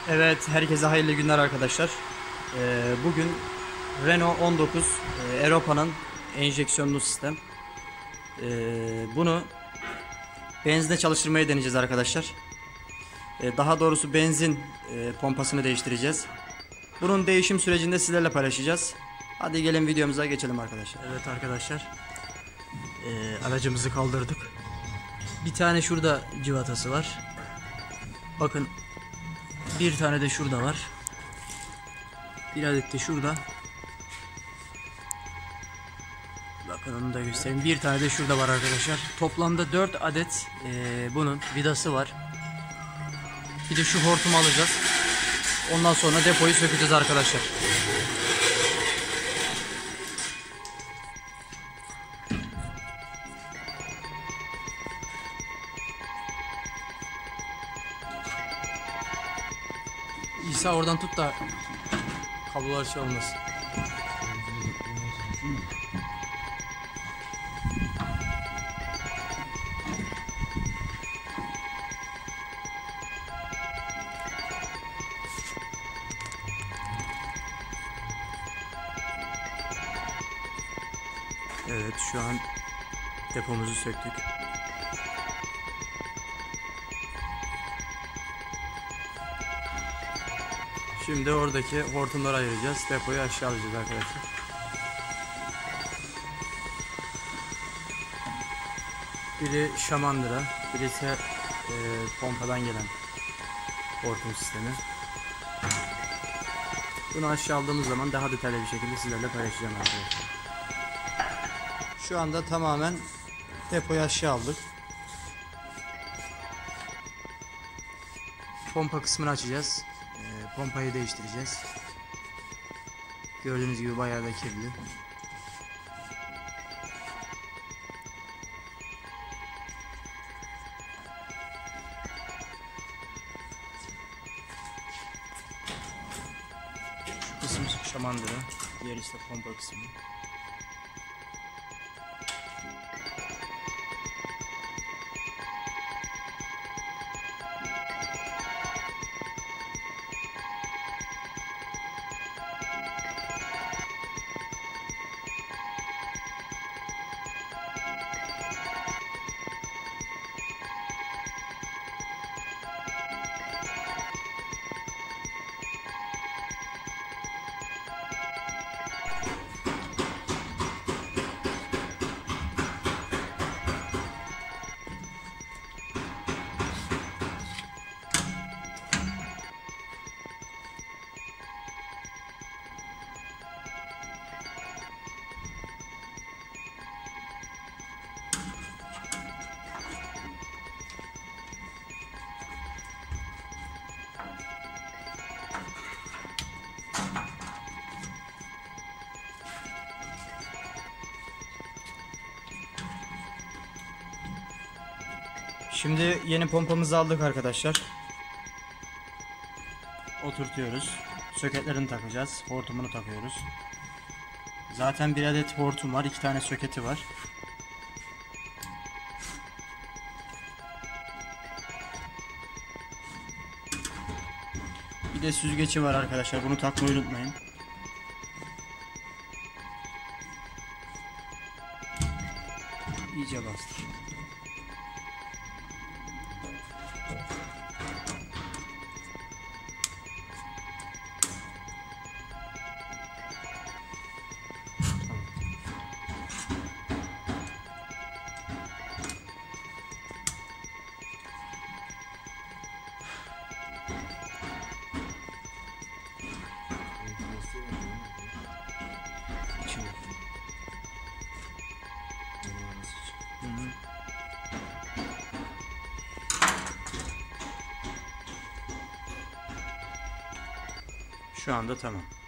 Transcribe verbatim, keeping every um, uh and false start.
Evet, herkese hayırlı günler arkadaşlar. Ee, bugün Renault on dokuz e, Europa'nın enjeksiyonlu sistem. Ee, bunu benzine çalıştırmayı deneyeceğiz arkadaşlar. Ee, daha doğrusu benzin e, pompasını değiştireceğiz. Bunun değişim sürecinde sizlerle paylaşacağız. Hadi gelin videomuza geçelim arkadaşlar. Evet arkadaşlar, ee, aracımızı kaldırdık. Bir tane şurada civatası var. Bakın, bir tane de şurada var. Bir adet de şurada. Bakın onu da göstereyim. Bir tane de şurada var arkadaşlar. Toplamda dört adet e, bunun vidası var. Bir de şu hortumu alacağız. Ondan sonra depoyu sökeceğiz arkadaşlar. İsa oradan tut da kablolar şey olmasın. Evet, şu an depomuzu söktük. Şimdi oradaki hortumları ayıracağız. Depoyu aşağı alacağız arkadaşlar. Biri şamandıra, birisi e, pompadan gelen hortum sistemi. Bunu aşağı aldığımız zaman daha detaylı bir şekilde sizlerle paylaşacağım arkadaşlar. Şu anda tamamen depoyu aşağı aldık. Pompa kısmını açacağız. E, pompayı değiştireceğiz. Gördüğünüz gibi bayağı da kirli. Şu kısım şamandıra, diğer ise pompa kısmı. Şimdi yeni pompamızı aldık arkadaşlar. Oturtuyoruz. Soketlerini takacağız. Hortumunu takıyoruz. Zaten bir adet hortum var. iki tane soketi var. Bir de süzgeci var arkadaşlar. Bunu takmayı unutmayın. İyice bastır. Hı hı. Şu anda tamam.